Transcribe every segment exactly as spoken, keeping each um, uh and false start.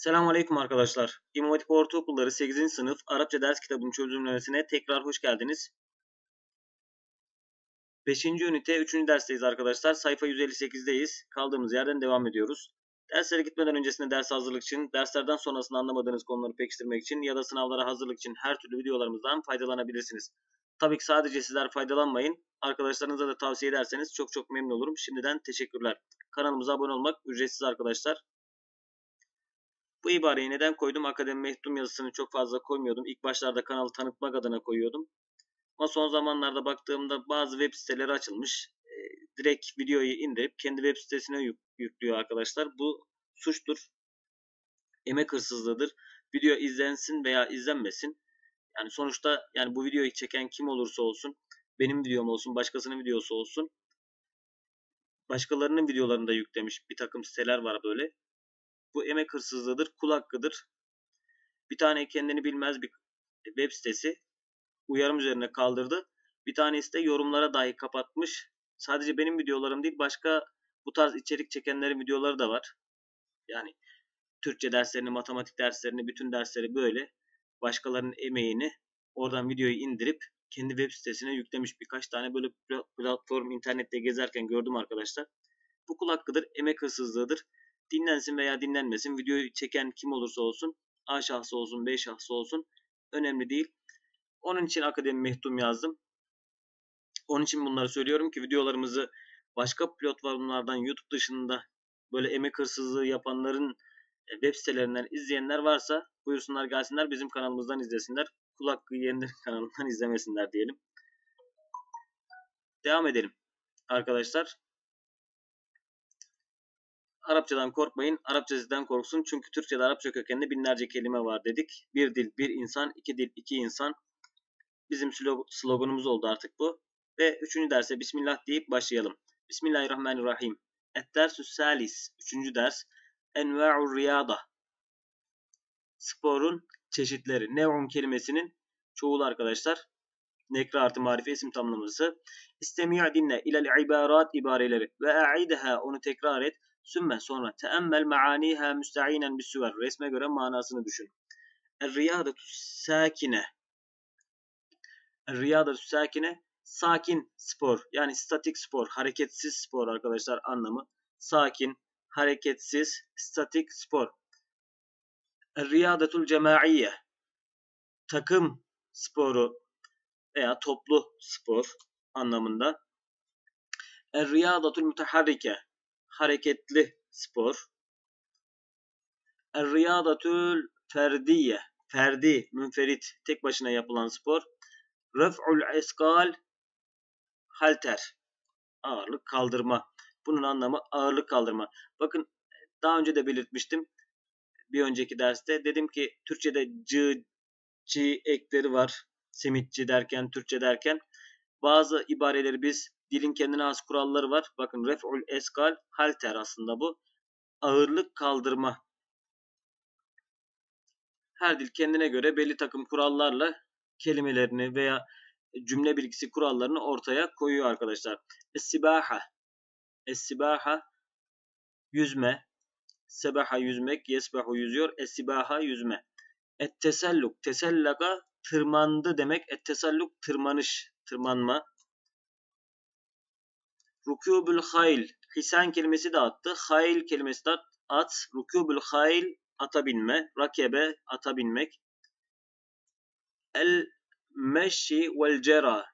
Selamünaleyküm arkadaşlar. İmam Hatip Ortaokulları sekizinci sınıf Arapça ders kitabının çözümlemesine tekrar hoş geldiniz. beşinci ünite üçüncü dersteyiz arkadaşlar. Sayfa yüz elli sekizdeyiz. Kaldığımız yerden devam ediyoruz. Derslere gitmeden öncesinde ders hazırlık için, derslerden sonrasında anlamadığınız konuları pekiştirmek için ya da sınavlara hazırlık için her türlü videolarımızdan faydalanabilirsiniz. Tabii ki sadece sizler faydalanmayın. Arkadaşlarınıza da tavsiye ederseniz çok çok memnun olurum. Şimdiden teşekkürler. Kanalımıza abone olmak ücretsiz arkadaşlar. Bu ibareyi neden koydum? Akademi Mehdum yazısını çok fazla koymuyordum. İlk başlarda kanalı tanıtmak adına koyuyordum. Ama son zamanlarda baktığımda bazı web siteleri açılmış. E, direkt videoyu indirip kendi web sitesine yük yüklüyor arkadaşlar. Bu suçtur. Emek hırsızlığıdır. Video izlensin veya izlenmesin. Yani sonuçta yani bu videoyu çeken kim olursa olsun, benim videom olsun, başkasının videosu olsun, başkalarının videolarını da yüklemiş bir takım siteler var böyle. Bu emek hırsızlığıdır, kul hakkıdır. Bir tane kendini bilmez bir web sitesi uyarım üzerine kaldırdı. Bir tanesi de yorumlara dahi kapatmış. Sadece benim videolarım değil, başka bu tarz içerik çekenlerin videoları da var. Yani Türkçe derslerini, matematik derslerini, bütün dersleri böyle başkalarının emeğini oradan videoyu indirip kendi web sitesine yüklemiş. Birkaç tane böyle platform internette gezerken gördüm arkadaşlar. Bu kul hakkıdır, emek hırsızlığıdır. Dinlensin veya dinlenmesin, videoyu çeken kim olursa olsun, A şahsı olsun, B şahsı olsun, önemli değil. Onun için Akademi Mehdum yazdım. Onun için bunları söylüyorum ki videolarımızı başka platformlardan, YouTube dışında böyle emek hırsızlığı yapanların web sitelerinden izleyenler varsa buyursunlar gelsinler bizim kanalımızdan izlesinler. Kul hakkı yiyenlerin kanalından izlemesinler diyelim. Devam edelim arkadaşlar. Arapçadan korkmayın, Arapça sizden korksun. Çünkü Türkçe'de Arapça kökenli binlerce kelime var dedik. Bir dil, bir insan, iki dil, iki insan. Bizim sloganımız oldu artık bu. Ve üçüncü derse Bismillah deyip başlayalım. Bismillahirrahmanirrahim. Et-dersü's salis. Üçüncü ders. Enva'ur riyada. Sporun çeşitleri. Nev'un kelimesinin çoğulu arkadaşlar. Nekre artı marife isim tamlaması. İstemi' dinle ilel ibarat ibareleri. Ve a'idha onu tekrar et. Sümme sonra teemmel maaniha müsta'inen bis suver. Resme göre manasını düşün. Er-riyadetü's sakine. Riyadetü's sakine sakin spor yani statik spor, hareketsiz spor arkadaşlar anlamı. Sakin, hareketsiz, statik spor. Riyadetül cemaiye takım sporu veya toplu spor anlamında. Riyadetül müteharrike hareketli spor. Riyadetül ferdiye ferdi, münferit, tek başına yapılan spor. Raf'ul eskal halter ağırlık kaldırma. Bunun anlamı ağırlık kaldırma. Bakın daha önce de belirtmiştim. Bir önceki derste dedim ki Türkçe'de cı, ci ekleri var. Simitçi derken, Türkçe derken. Bazı ibareleri biz dilin kendine has kuralları var. Bakın ref'ul eskal halter aslında bu. Ağırlık kaldırma. Her dil kendine göre belli takım kurallarla kelimelerini veya cümle bilgisi kurallarını ortaya koyuyor arkadaşlar. Es-sibaha. Es-sibaha yüzme. Sebaha yüzmek. Yesbahu yüzüyor. Es-sibaha yüzme. Et-teselluk. Tesellaka tırmandı demek. Et-teselluk tırmanış. Tırmanma. Rukûbül hayl. Hisan kelimesi de attı. Hayl kelimesi de at. Rukûbül hayl ata binme. Rakebe ata binmek. El meşşi vel cera.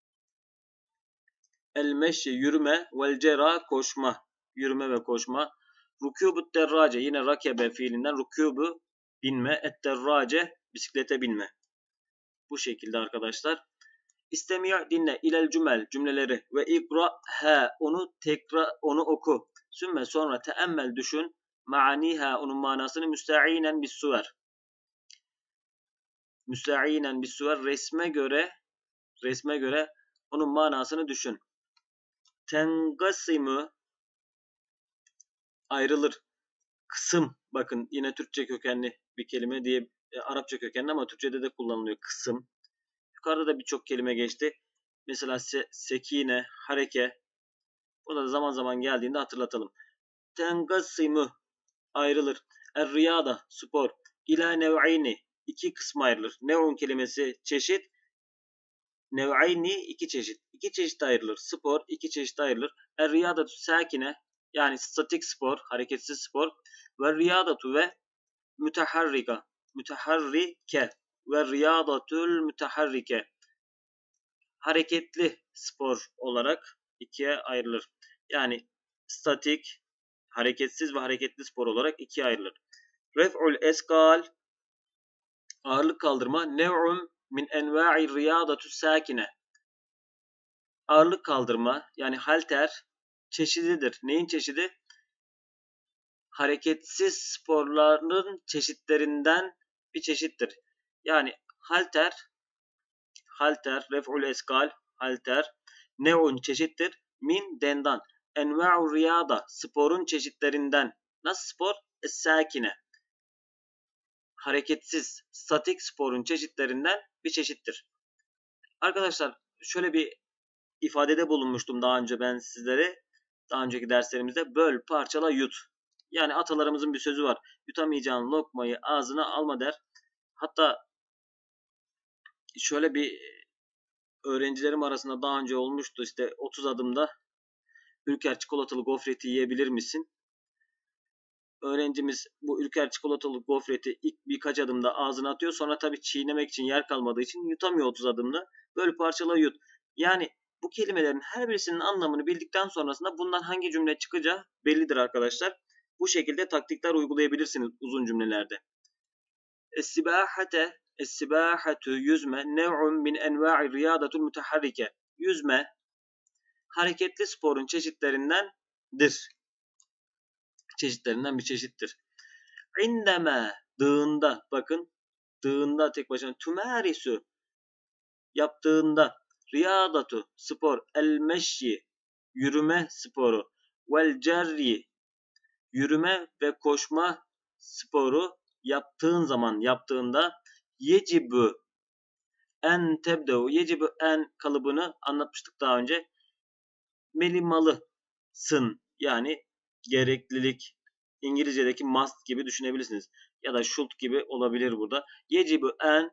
El meşşi yürüme, vel cera koşma. Yürüme ve koşma. Rukûbut derrace yine rakebe fiilinden rukûbu binme, et derrace bisiklete binme. Bu şekilde arkadaşlar. İstemi' dinle ilel cümel cümleleri ve ikra'ha onu tekrar onu oku. Sümme sonra teemmel düşün. Maaniha onun manasını müsta'inen bis suver. Müsta'inen bis suver resme göre resme göre onun manasını düşün. Tengasimu ayrılır. Kısım bakın yine Türkçe kökenli bir kelime diye e, Arapça kökenli ama Türkçe'de de kullanılıyor kısım. Yukarıda da birçok kelime geçti. Mesela se, sekine, hareke. Burada da zaman zaman geldiğinde hatırlatalım. Tengasimu ayrılır. Er-riyada spor ila nev'ayni iki kısma ayrılır. Nev'un kelimesi çeşit. Nev'ayni iki çeşit. İki çeşit ayrılır. Spor iki çeşit ayrılır. Er-riyadatu sakine yani statik spor, hareketsiz spor ve riyadatu ve müteharrika, müteharrike ve riyadatul müteharrike hareketli spor olarak ikiye ayrılır. Yani statik, hareketsiz ve hareketli spor olarak ikiye ayrılır. Ref'ul eskal ağırlık kaldırma nev'un min enva'i riyadatu sakine ağırlık kaldırma yani halter çeşididir. Neyin çeşidi? Hareketsiz sporların çeşitlerinden bir çeşittir. Yani halter, halter, ref'ul eskal, halter, nev'un çeşittir, min dendan, enva'u riyada sporun çeşitlerinden. Nasıl spor? Es-sakine. Hareketsiz, statik sporun çeşitlerinden bir çeşittir. Arkadaşlar şöyle bir ifadede bulunmuştum daha önce ben sizlere. Daha önceki derslerimizde böl, parçala, yut. Yani atalarımızın bir sözü var. Yutamayacağın lokmayı ağzına alma der. Hatta şöyle bir öğrencilerim arasında daha önce olmuştu. İşte otuz adımda Ülker çikolatalı gofreti yiyebilir misin? Öğrencimiz bu Ülker çikolatalı gofreti ilk birkaç adımda ağzına atıyor. Sonra tabii çiğnemek için yer kalmadığı için yutamıyor otuz adımda. Böyle parçala yut. Yani bu kelimelerin her birisinin anlamını bildikten sonrasında bundan hangi cümle çıkacağı bellidir arkadaşlar. Bu şekilde taktikler uygulayabilirsiniz uzun cümlelerde. Es-sibahate, es-sibahatu yüzme nev'un min enva'i riyadatul müteharrike. Yüzme hareketli sporun çeşitlerindendir. Çeşitlerinden bir çeşittir. İndeme dığında bakın dığında tek başına tümarisu yaptığında riyadatu spor el meşyi yürüme sporu vel cerri yürüme ve koşma sporu yaptığın zaman yaptığında yecibu en tebdeu yecibu en kalıbını anlatmıştık daha önce. Melimalısın yani gereklilik İngilizce'deki must gibi düşünebilirsiniz. Ya da should gibi olabilir burada. Yecibu en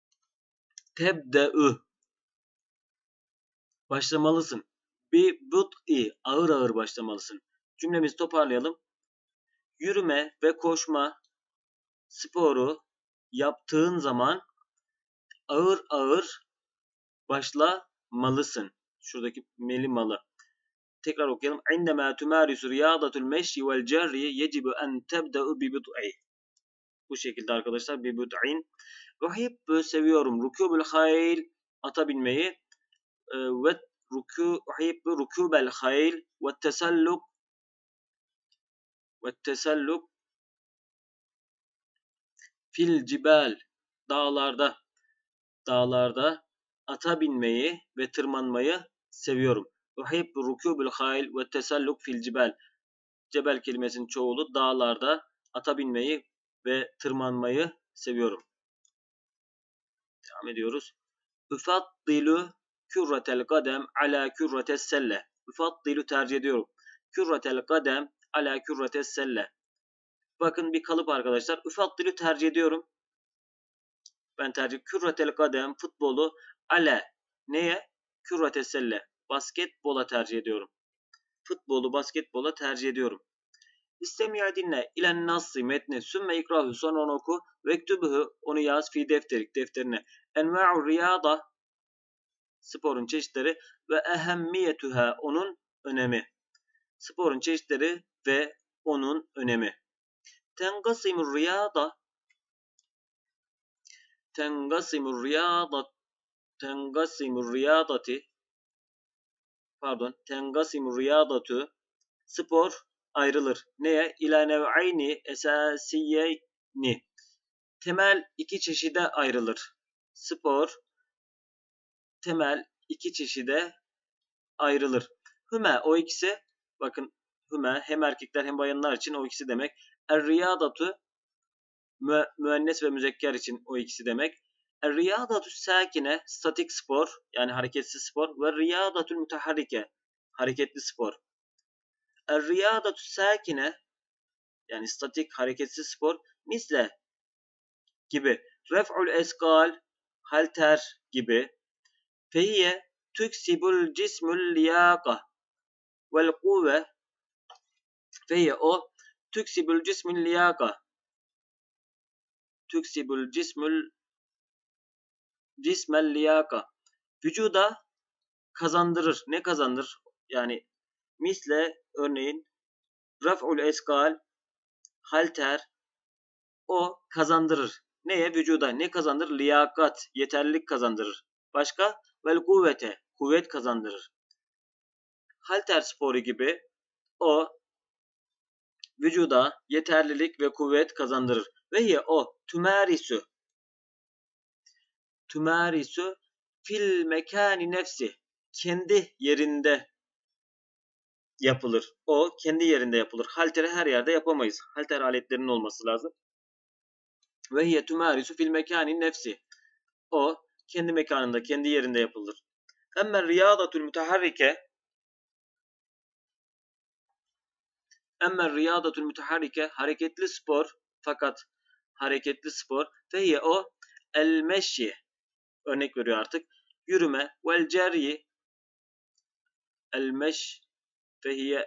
tebdeu başlamalısın. Bi but'i ağır ağır başlamalısın. Cümlemizi toparlayalım. Yürüme ve koşma sporu yaptığın zaman ağır ağır başlamalısın. Şuradaki melimalı. Tekrar okuyalım. İndemâ tümârisu riyâdatul meşyi vel cerri yecibu en tebde'u bi but'i. Bu şekilde arkadaşlar bi but'in. Uhibbu seviyorum. Rukûbul hayl ata binmeyi. Ve rukû uhibbu rukûbel hayl ve teselluk ve teselluk fil cibal dağlarda dağlarda ata binmeyi ve tırmanmayı seviyorum. Uhibbu rukûbul hayl ve teselluk fil cibal. Cebel kelimesinin çoğulu dağlarda ata binmeyi ve tırmanmayı seviyorum. Devam ediyoruz. Üfaddilu kürretel kadem ala kürretes selle. Üfaddilu tercih ediyorum. Kürretel kadem ala kürretes selle. Bakın bir kalıp arkadaşlar. Üfaddilu tercih ediyorum. Ben tercih kürretel kadem futbolu ala neye? Kürretes selle. Basketbola tercih ediyorum. Futbolu basketbola tercih ediyorum. İstemiya dinle ilen nassi metni sümme ikrahu sonra onu oku vektübühü onu yaz fi defterik defterine enva'u riyada sporun çeşitleri ve ehemmiyetüha onun önemi sporun çeşitleri ve onun önemi tengasimur riyada tengasimur riyada tengasimur riyadati pardon tengasimur riyadatu spor ayrılır. Neye? İlâ nev'ayni esâsiyeyni. Temel iki çeşide ayrılır. Spor temel iki çeşide ayrılır. Hüme o ikisi bakın hüme hem erkekler hem bayanlar için o ikisi demek. Er-riyadatu mü, müennes ve müzekker için o ikisi demek. Er-riyadatu sakine statik spor yani hareketsiz spor ve riyadatul müteharrike hareketli spor. Er-riyadatu sakine yani statik hareketsiz spor misle gibi ref'ul eskal halter gibi fehiye tüksibul cismul liyaka vel kuvve fehiye o tüksibul cismul liyaka tüksibul cismul cismel liyaka vücuda kazandırır. Ne kazandırır? Yani misle örneğin raf'ul eskal halter o kazandırır. Neye? Vücuda ne kazandırır? Liyakat, yeterlilik kazandırır. Başka? Vel kuvvete, kuvvet kazandırır. Halter sporu gibi o vücuda yeterlilik ve kuvvet kazandırır. Ve ye o tümerisu tümerisu fil mekani nefsi kendi yerinde yapılır. O kendi yerinde yapılır. Halteri her yerde yapamayız. Halter aletlerinin olması lazım. Ve hiye tümarisu fil mekani nefsi. O kendi mekanında, kendi yerinde yapılır. Emme riyadatul müteharrike Emme riyadatul müteharrike hareketli spor fakat hareketli spor ve hiye o el meşyi örnek veriyor artık. Yürüme vel ceryi el meş ve hiye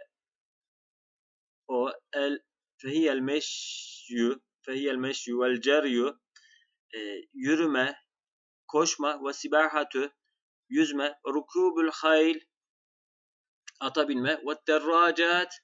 o el fehiyel meşyu fehiyel meşyu vel ceryu yürüme, koşma ve sibahatü yüzme, rukubul hayl ata binme ve derracat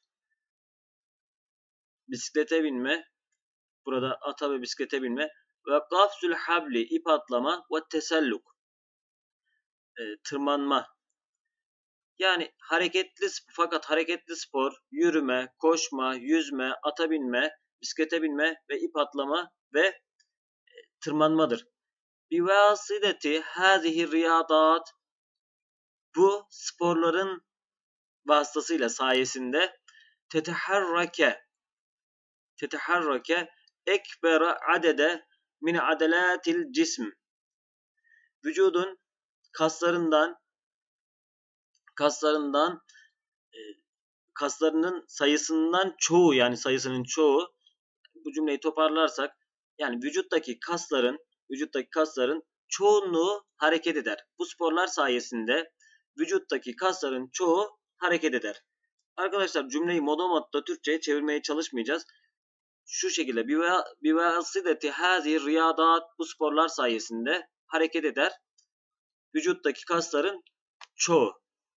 bisiklete binme burada ata ve bisiklete binme ve gafsül habli ip atlama ve teselluk e, tırmanma yani hareketli fakat hareketli spor yürüme, koşma, yüzme, ata binme, bisiklete binme ve ip atlama ve e, tırmanmadır. Bivasıdeti hazihi riyadat bu sporların vasıtasıyla sayesinde teteharrake teteharrake ekbere adede min adelatil cism vücudun kaslarından kaslarından e, kaslarının sayısından çoğu yani sayısının çoğu bu cümleyi toparlarsak yani vücuttaki kasların vücuttaki kasların çoğunluğu hareket eder. Bu sporlar sayesinde vücuttaki kasların çoğu hareket eder. Arkadaşlar cümleyi modomot'ta Türkçe'ye çevirmeye çalışmayacağız. Şu şekilde bivasıdeti hazi riyadat bu sporlar sayesinde hareket eder. Vücuttaki kasların çoğu.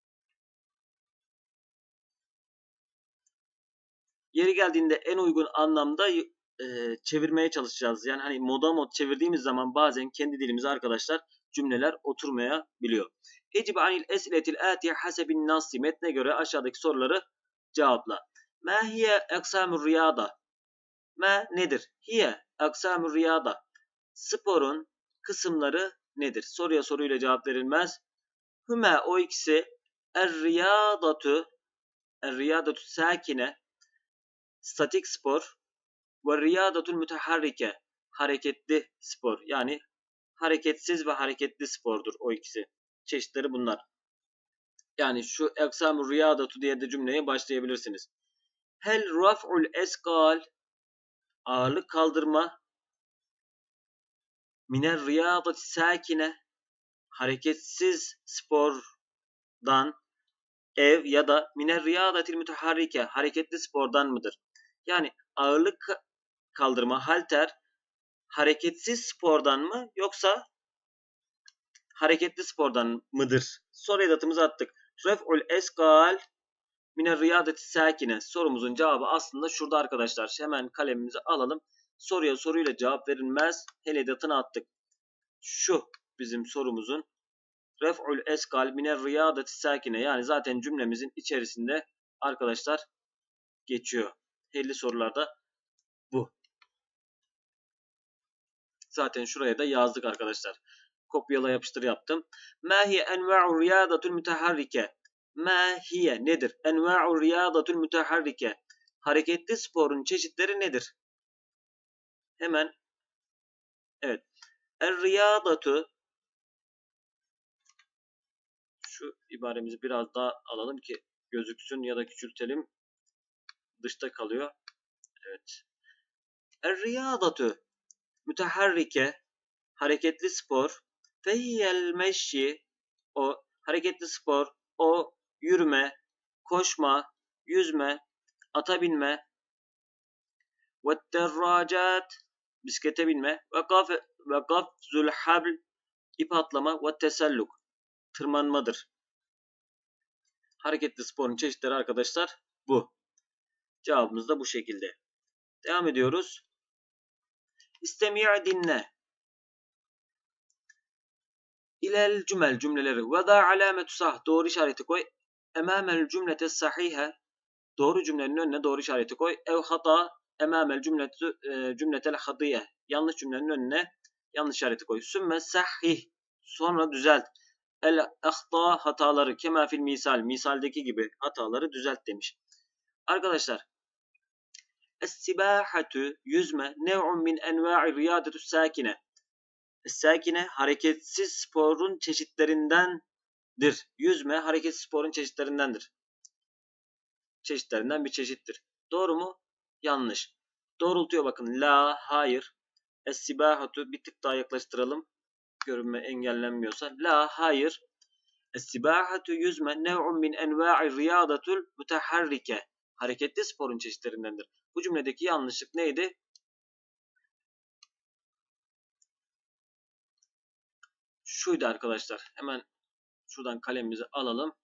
Yeri geldiğinde en uygun anlamda e, çevirmeye çalışacağız. Yani hani moda mod çevirdiğimiz zaman bazen kendi dilimize arkadaşlar cümleler oturmayabiliyor. Ecib anil esiletil atiye hasebin nasi metne göre aşağıdaki soruları cevapla. Ma hiye eksamur riyada? Ma nedir? Hiye eksamur riyada. Sporun kısımları nedir? Soruya soruyla cevap verilmez. Hüme o ikisi er riyadatu er riyadatu sakine statik spor ve riyadatul müteharrike hareketli spor yani hareketsiz ve hareketli spordur o ikisi. Çeşitleri bunlar. Yani şu eksamur riyadatu diye de cümleye başlayabilirsiniz. Hel raf'ul eskal ağırlık kaldırma miner riyadati sakine hareketsiz spordan ev ya da miner riyadatil müteharrike hareketli spordan mıdır? Yani ağırlık kaldırma halter hareketsiz spordan mı yoksa hareketli spordan mıdır? Soru edatımızı attık. Ref'ul eskal miner riyadeti sakine sorumuzun cevabı aslında şurada arkadaşlar. Hemen kalemimizi alalım. Soruya soruyla cevap verilmez. Hele edatını attık. Şu bizim sorumuzun ref'ul eskal miner riyadeti sakine yani zaten cümlemizin içerisinde arkadaşlar geçiyor. elli sorularda bu. Zaten şuraya da yazdık arkadaşlar. Kopyala yapıştır yaptım. Ma hiye enva'u riyadatul müteharrike. Ma hiye nedir? Enva'u riyadatul müteharrike. Hareketli sporun çeşitleri nedir? Hemen evet. Er riyadatu şu ibaremizi biraz daha alalım ki gözüksün ya da küçültelim. Dışta kalıyor. Evet. Er-riyadatu müteharrike, hareketli spor. Fehiyel meşyi, o hareketli spor, o yürüme, koşma, yüzme, ata binme. Ve derracat, bisiklete binme. Ve kaf ve kafzul habl, ip atlama. Ve teselluk, tırmanmadır. Hareketli sporun çeşitleri arkadaşlar bu. Cevabımız da bu şekilde. Devam ediyoruz. İstemi' dinle. İlel cümel, cümleleri. Ve da alametu sah, doğru işareti koy. Emamel cümlete sahihe, doğru cümlenin önüne doğru işareti koy. Ev hata, emamel cümletu e, cümletel hadiye, yanlış cümlenin önüne yanlış işareti koy. Sümme sahih, sonra düzelt. El ahta, hataları. Kema fil misal, misaldeki gibi hataları düzelt demiş. Arkadaşlar, es-sibahatu, yüzme, nev'un min enva'i riyadetü sakine. Es-sakine, hareketsiz sporun çeşitlerindendir. Yüzme, hareketsiz sporun çeşitlerindendir. Çeşitlerinden bir çeşittir. Doğru mu? Yanlış. Doğrultuyor bakın. La, hayır. Es-sibahatu, bir tık daha yaklaştıralım. Görünme engellenmiyorsa. La, hayır. Es-sibahatu, yüzme, nev'un min enva'i riyadatul müteharrike. Hareketli sporun çeşitlerindendir. Bu cümledeki yanlışlık neydi? Şuydu arkadaşlar. Hemen şuradan kalemimizi alalım.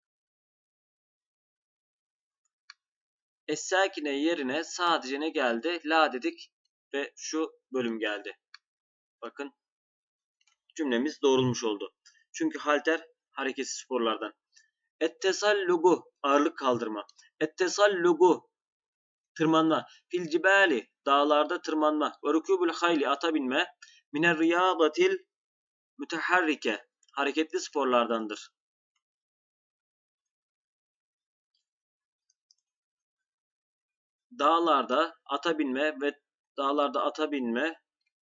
Es-sakine yerine sadece ne geldi? La dedik ve şu bölüm geldi. Bakın, cümlemiz doğrulmuş oldu. Çünkü halter hareketsiz sporlardan. Et-tesallugu, ağırlık kaldırma. Et-tesallugu, tırmanma. Fil cibali, dağlarda tırmanma. Ve rukubul hayli, ata binme. Miner riyadatil müteharrike, hareketli sporlardandır. Dağlarda ata binme ve dağlarda ata binme.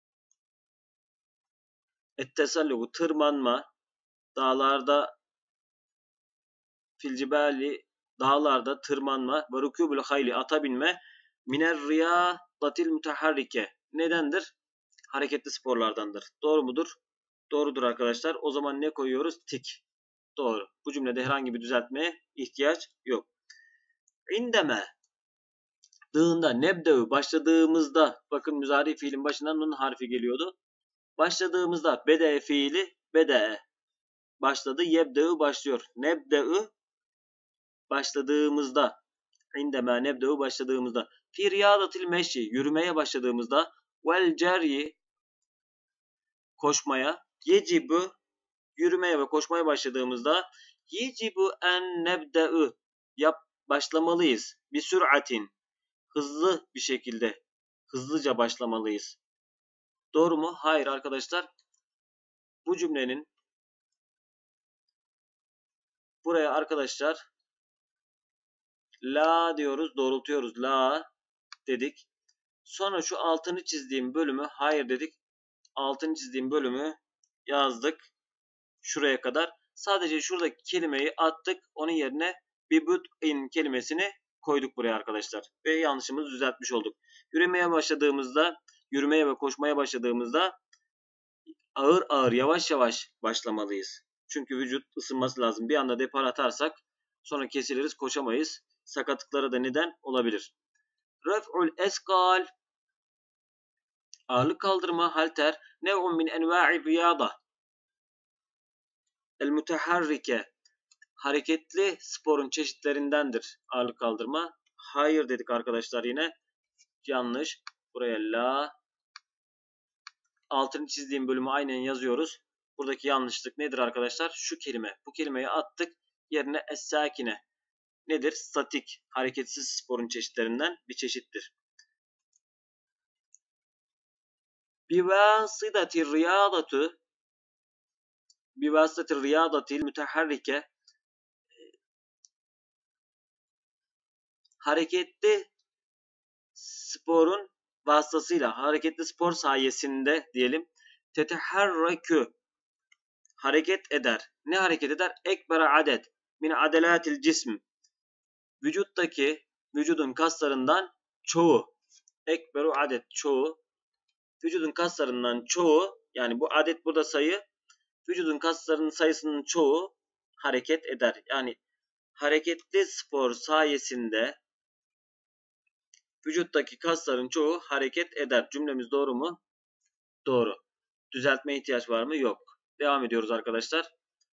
Et-tesallugu, tırmanma. Dağlarda, filcibali, dağlarda tırmanma. Ve rukubul hayli, ata binme. Miner riyadatil müteharrike, nedendir? Hareketli sporlardandır. Doğru mudur? Doğrudur arkadaşlar. O zaman ne koyuyoruz? Tik. Doğru. Bu cümlede herhangi bir düzeltmeye ihtiyaç yok. İndeme, dığında, nebde'ü, başladığımızda, bakın müzari fiilin başından nun harfi geliyordu. Başladığımızda, bede fiili, bede, başladı, yebde'ü başlıyor. Nebde'ü, başladığımızda. İndeme, nebde'ü, başladığımızda. Fi riyadatil meşyi, yürümeye başladığımızda. Vel ceryi, koşmaya. Yecibu, yürümeye ve koşmaya başladığımızda. Yecibu en nebde'ü, yap, başlamalıyız. Bir süratin, hızlı bir şekilde, hızlıca başlamalıyız. Doğru mu? Hayır arkadaşlar. Bu cümlenin buraya arkadaşlar la diyoruz, doğrultuyoruz. La dedik. Sonra şu altını çizdiğim bölümü hayır dedik. Altını çizdiğim bölümü yazdık. Şuraya kadar. Sadece şuradaki kelimeyi attık. Onun yerine bibut'in kelimesini koyduk buraya arkadaşlar. Ve yanlışımızı düzeltmiş olduk. Yürümeye başladığımızda, yürümeye ve koşmaya başladığımızda ağır ağır, yavaş yavaş başlamalıyız. Çünkü vücut ısınması lazım. Bir anda depar atarsak sonra kesiliriz, koşamayız. Sakatlıklara da neden olabilir. Raf'ul eskal, ağırlık kaldırma, halter. Nev'un min enva'i riyada el müteharrike, hareketli sporun çeşitlerindendir ağırlık kaldırma. Hayır dedik arkadaşlar yine. Yanlış. Buraya la. Altını çizdiğim bölümü aynen yazıyoruz. Buradaki yanlışlık nedir arkadaşlar? Şu kelime. Bu kelimeyi attık. Yerine es-sakine. Nedir? Statik, hareketsiz sporun çeşitlerinden bir çeşittir. Bivasıdatir riyadatu, bivasıdatir riyadatil müteharrike, hareketli sporun vasıtasıyla, hareketli spor sayesinde diyelim, teteharrakü, hareket eder. Ne hareket eder? Ekber adet min adelatil cism, vücuttaki, vücudun kaslarından çoğu ekberu adet çoğu. Vücudun kaslarından çoğu, yani bu adet burada sayı, vücudun kaslarının sayısının çoğu hareket eder. Yani hareketli spor sayesinde vücuttaki kasların çoğu hareket eder. Cümlemiz doğru mu? Doğru. Düzeltmeye ihtiyaç var mı? Yok. Devam ediyoruz arkadaşlar.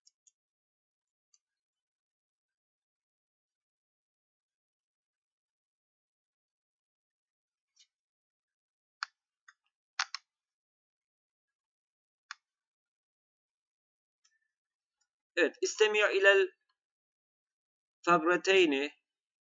Evet. İstemiyor ilel fabreteyni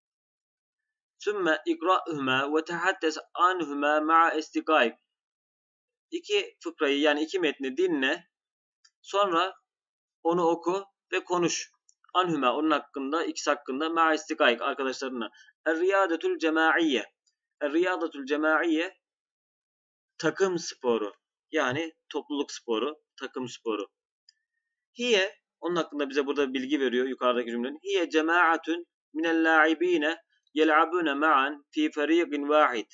sümme ikra'huma ve tehaddes anhuma ma'a istikayk. İki fıkrayı, yani iki metni dinle. Sonra onu oku ve konuş. Anhuma, onun hakkında, ikisi hakkında, ma'a istikayk, arkadaşlarına. Er-riyadetul cemaiye. Er-riyadetul cemaiye takım sporu. Yani topluluk sporu, takım sporu. Hiye, onun hakkında bize burada bilgi veriyor yukarıdaki cümlenin. Hiye cemaatun minel la'ibine yel'abune ma'an fi feriqin vahid.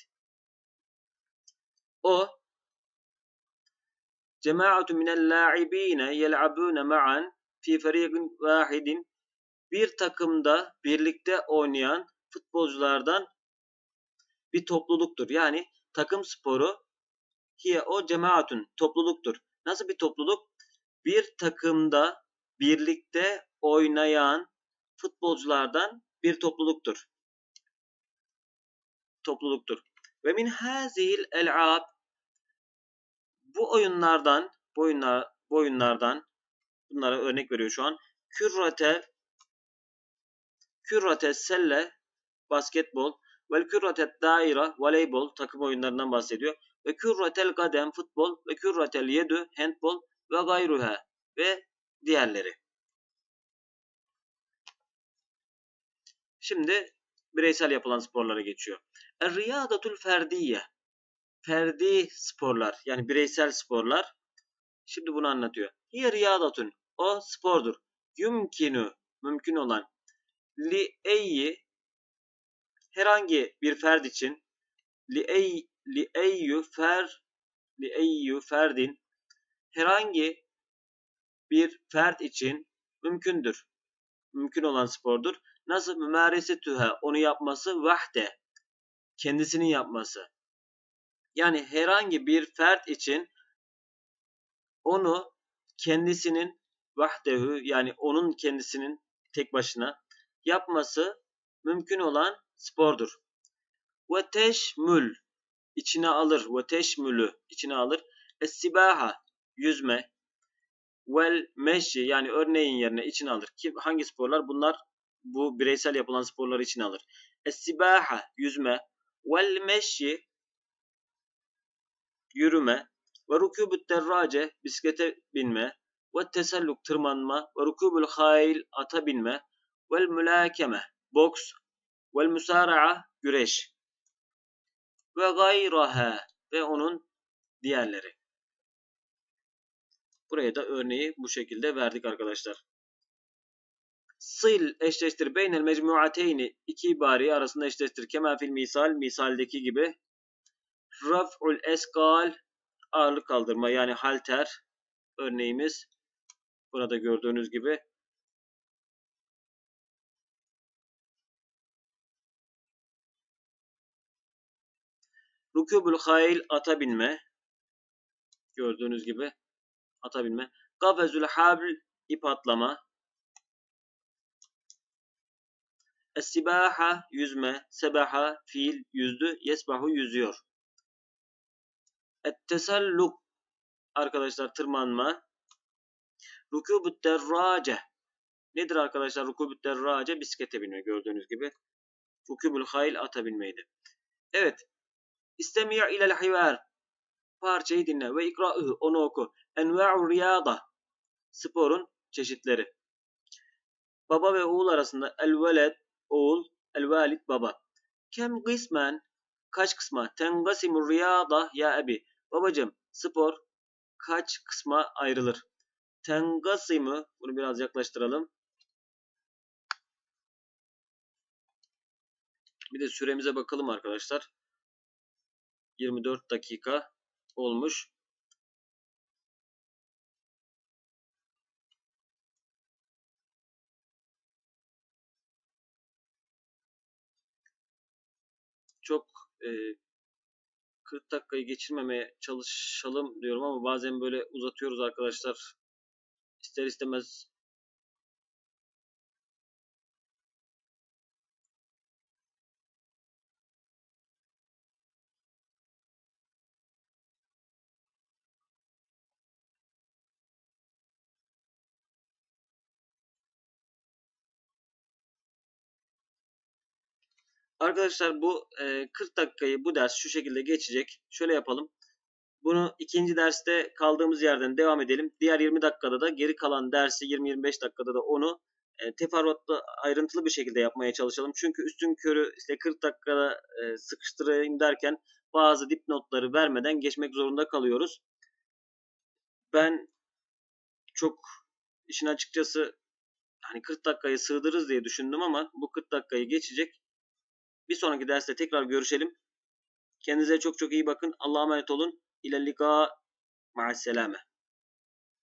O cemaatun minel la'ibine yel'abune ma'an fi feriqin vahidin, bir takımda birlikte oynayan futbolculardan bir topluluktur. Yani takım sporu, hiye o cemaatun topluluktur. Nasıl bir topluluk? Bir takımda birlikte oynayan futbolculardan bir topluluktur. Topluluktur. Ve min hazihil el'ab, bu oyunlardan, bu oyunlar, bu oyunlardan, bunlara örnek veriyor şu an. Kürrate, kürrate selle, basketbol, vel kürrate daire, voleybol, takım oyunlarından bahsediyor. Ve kürratel kadem, futbol, ve kürratel yedü, handbol ve gayruha, ve diğerleri. Şimdi bireysel yapılan sporlara geçiyor. Er-riyadatul ferdiye, ferdi sporlar, yani bireysel sporlar. Şimdi bunu anlatıyor. Hiye riyadatun, o spordur. Yumkinu, mümkün olan. Li eyyi, herhangi bir ferd için. Li ey li eyyu fer li eyyu ferdin, herhangi bir fert için mümkündür. Mümkün olan spordur. Nasıl? Mümaresetühe, onu yapması, vahde, kendisinin yapması. Yani herhangi bir fert için onu kendisinin, vahdehu, yani onun kendisinin tek başına yapması mümkün olan spordur. Ve teşmül, içine alır. Ve teşmülü, içine alır. Es-sibaha, yüzme. Vel meşyi, yani örneğin yerine içine alır. Kim, hangi sporlar? Bunlar bu bireysel yapılan sporları içine alır. Es-sibaha, yüzme. Vel meşyi, yürüme. Ve rukûbü't derrace, bisiklete binme. Ve teselluk, tırmanma. Ve rukûbül hayl, ata binme. Vel mülâkeme, boks. Vel müsâra'a, güreş. Ve gayraha, ve onun diğerleri. Buraya da örneği bu şekilde verdik arkadaşlar. Sil, eşleştir. Beynel mecmuateyni, iki ibari arasında eşleştir. Kema fil misal, misaldeki gibi. Raf'ul eskal, ağırlık kaldırma, yani halter. Örneğimiz burada gördüğünüz gibi. Rukûbul hayl, ata binme. Gördüğünüz gibi ata binme. Gafezül habl, ip atlama. Es-sibaha, yüzme. Sebaha, fiil, yüzdü. Yesbahu, yüzüyor. Et-teselluk, arkadaşlar tırmanma. Rukûbü't derrace, nedir arkadaşlar? Rukûbü't derrace, bisiklete binme, gördüğünüz gibi. Rukûbul hayl, ata binmeydi. Evet. İstemi' ilel hivar, parçayı dinle. Ve ikra'ı, onu oku. Enva'u riyada, sporun çeşitleri. Baba ve oğul arasında el veled, oğul, el valid, baba. Kem kısmen, kaç kısma? Tengasimur riyada ya ebi, babacığım spor kaç kısma ayrılır? Tengasimı, bunu biraz yaklaştıralım. Bir de süremize bakalım arkadaşlar. yirmi dört dakika olmuş. Çok e, kırk dakikayı geçirmemeye çalışalım diyorum ama bazen böyle uzatıyoruz arkadaşlar. İster istemez arkadaşlar bu e, kırk dakikayı bu ders şu şekilde geçecek. Şöyle yapalım. Bunu ikinci derste kaldığımız yerden devam edelim. Diğer yirmi dakikada da geri kalan dersi yirmi yirmi beş dakikada da onu e, teferruatlı ayrıntılı bir şekilde yapmaya çalışalım. Çünkü üstünkörü işte kırk dakikada e, sıkıştırayım derken bazı dipnotları vermeden geçmek zorunda kalıyoruz. Ben çok işin açıkçası hani kırk dakikayı sığdırırız diye düşündüm ama bu kırk dakikayı geçecek. Bir sonraki derste tekrar görüşelim. Kendinize çok çok iyi bakın. Allah'a emanet olun. İlellika. Ma'asselame.